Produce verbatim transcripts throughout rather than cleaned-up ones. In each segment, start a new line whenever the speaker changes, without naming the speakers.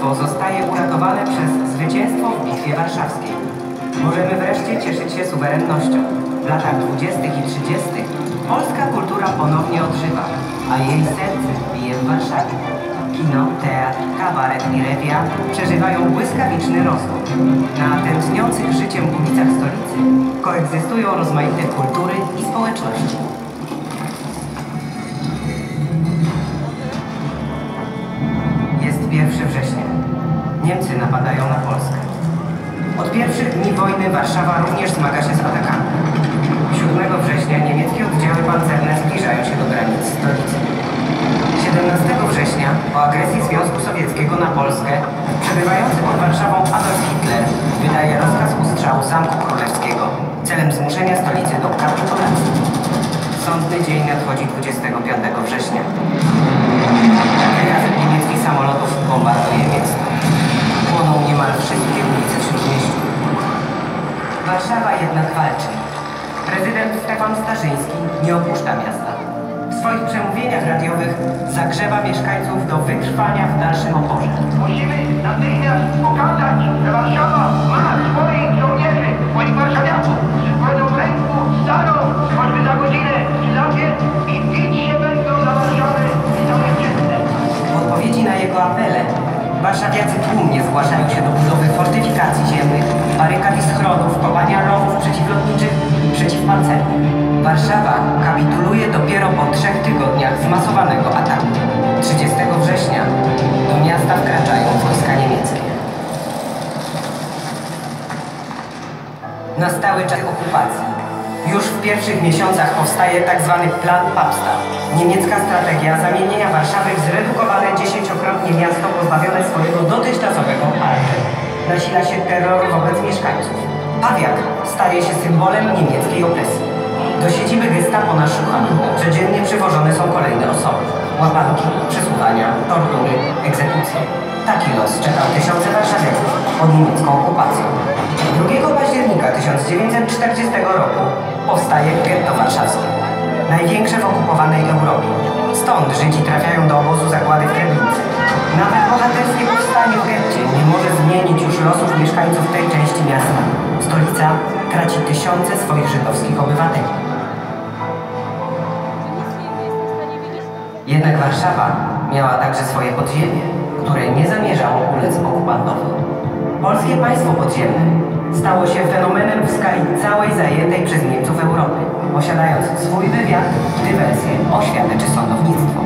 Państwo zostaje uratowane przez zwycięstwo w Bitwie Warszawskiej. Możemy wreszcie cieszyć się suwerennością. W latach dwudziestych i trzydziestych polska kultura ponownie odżywa, a jej serce bije w Warszawie. Kino, teatr, kabaret i rewia przeżywają błyskawiczny rozwój. Na tętniących życiem ulicach stolicy koegzystują rozmaite kultury i społeczności. Jest pierwszego września. Niemcy napadają na Polskę. Od pierwszych dni wojny Warszawa również zmaga się z atakami. siódmego września niemieckie oddziały pancerne zbliżają się do granic stolicy. siedemnastego września po agresji Związku Sowieckiego na Polskę przebywający pod Warszawą Adolf Hitler wydaje rozkaz ustrzału Zamku Królewskiego celem zmuszenia stolicy do kapitulacji. Sądny dzień nadchodzi dwudziestego piątego września. Kilkaset niemieckich samolotów bombarduje miasto. Płoną niemal wszystkie ulice w Śródmieściu. Warszawa jednak walczy. Prezydent Stefan Staszyński nie opuszcza miasta. W swoich przemówieniach radiowych zagrzewa mieszkańców do wytrwania w dalszym oporze.
Musimy natychmiast pokazać, że Warszawa ma swoich żołnierzy, swoich warszawiaków, że swoją ręku starą, choćby za godzinę czy za dwie i bić się będą za Warszawę i za ojczyznę.
W odpowiedzi na jego apele warszawiacy tłumnie zgłaszają się do budowy fortyfikacji ziemnych, barykad i schronów, kopania rowów przeciwlotniczych i przeciwpancernych. Warszawa kapituluje dopiero po trzech tygodniach zmasowanego ataku. trzydziestego września do miasta wkraczają wojska niemieckie. Na stały czas okupacji. Już w pierwszych miesiącach powstaje tzw. plan Pabsta. Niemiecka strategia zamienienia Warszawy w zredukowane dziesięciokrotnie miasto pozbawione swojego dotychczasowego charakteru. Nasila się terror wobec mieszkańców. Pawiak staje się symbolem niemieckiej opresji. Do siedziby gestapo na Szuchach codziennie przywożone są kolejne osoby. Łapanki, przesłuchania, tortury, egzekucje. Taki los czekał tysiące warszawiaków pod niemiecką okupacją. drugiego października tysiąc dziewięćset czterdziestego roku powstaje getto warszawskie. Największe w okupowanej Europie. Stąd Żydzi trafiają do obozu zagłady w Treblince. Nawet bohaterskie powstanie w getcie nie może zmienić już losów mieszkańców tej części miasta. Stolica traci tysiące swoich żydowskich obywateli. Jednak Warszawa miała także swoje podziemie, które nie zamierzało ulec okupantowi. Polskie państwo podziemne stało się fenomenem w skali całej zajętej przez Niemców Europy, posiadając swój wywiad, dywersję, oświatę czy sądownictwo.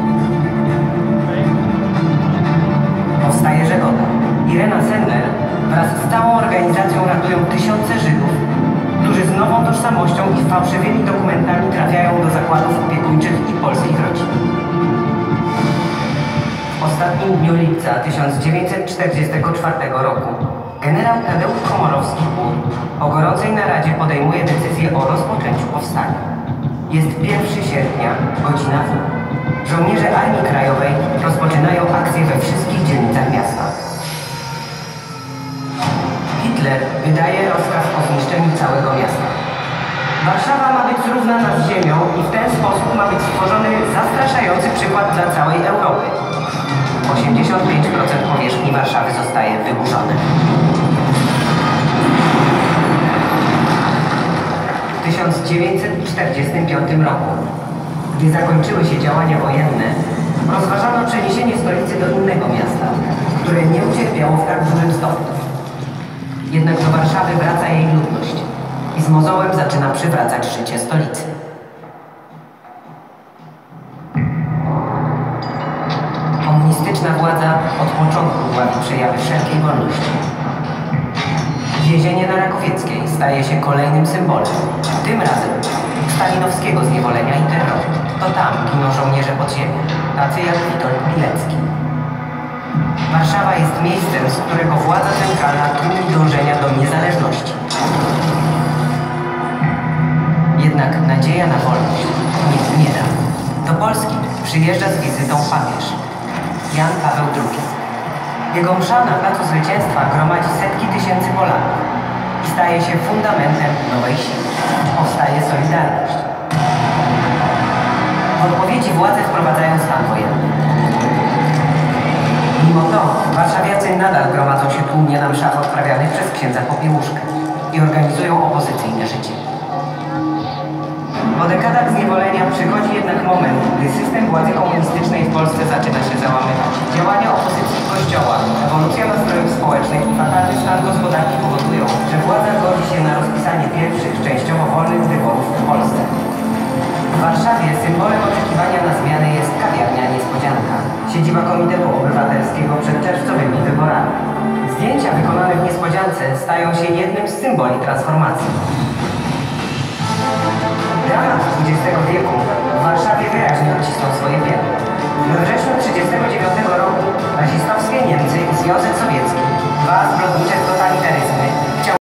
Powstaje Żegota. Irena Sendler wraz z całą organizacją ratują tysiące Żydów, którzy z nową tożsamością i fałszywymi dokumentami trafiają do zakładów opiekuńczych i polskich rodzin. W ostatnim dniu lipca tysiąc dziewięćset czterdziestego czwartego roku generał Tadeusz Komorowski-Ur po gorącej naradzie podejmuje decyzję o rozpoczęciu powstania. Jest pierwszego sierpnia, godzina W. Żołnierze Armii Krajowej rozpoczynają akcję we wszystkich dzielnicach miasta. Hitler wydaje rozkaz o zniszczeniu całego miasta. Warszawa ma być zrównana z ziemią i w ten sposób ma być stworzony zastraszający przykład dla całej Europy. osiemdziesiąt pięć procent powierzchni Warszawy zostaje wyburzone. W tysiąc dziewięćset czterdziestym piątym roku, gdy zakończyły się działania wojenne, rozważano przeniesienie stolicy do innego miasta, które nie ucierpiało w tak dużym stopniu. Jednak do Warszawy wraca jej ludność i z mozołem zaczyna przywracać życie stolicy. Komunistyczna władza od początku dławi przejawy wszelkiej wolności. Więzienie na Rakowieckiej staje się kolejnym symbolem, tym razem stalinowskiego zniewolenia i terroru. To tam giną żołnierze podziemia, tacy jak Witold Pilecki. Warszawa jest miejscem, z którego władza centralna tłumi dążenia do niezależności. Jednak nadzieja na wolność nie umiera. Do Polski przyjeżdża z wizytą papież Jan Paweł drugi. Jego msza na Placu Zwycięstwa gromadzi setki tysięcy Polaków i staje się fundamentem nowej siły. Powstaje Solidarność. W odpowiedzi władze wprowadzają stan wojenny. Mimo to Warszawiacy nadal gromadzą się tłumnie na mszach odprawianych przez księdza Popiełuszkę i organizują opozycyjne życie. Po dekadach zniewolenia przychodzi jednak moment, gdy system władzy komunistycznej w Polsce zaczyna się załamywać. Działania opozycji Kościoła, ewolucja nastrojów społecznych i fatalny stan gospodarki powodują, że władza godzi się na rozpisanie pierwszych, częściowo wolnych wyborów w Polsce. W Warszawie symbolem oczekiwania na zmianę jest kawiarnia Niespodzianka, siedziba Komitetu Obywatelskiego przed czerwcowymi wyborami. Zdjęcia wykonane w Niespodziance stają się jednym z symboli transformacji. Dramat dwudziestego wieku w Warszawie wyraźnie odcisnął swoje piętno. We wrześniu tysiąc dziewięćset trzydziestego dziewiątego roku rasistowskie Niemcy i Związek Sowiecki, dwa zbrodnicze totalitaryzmy,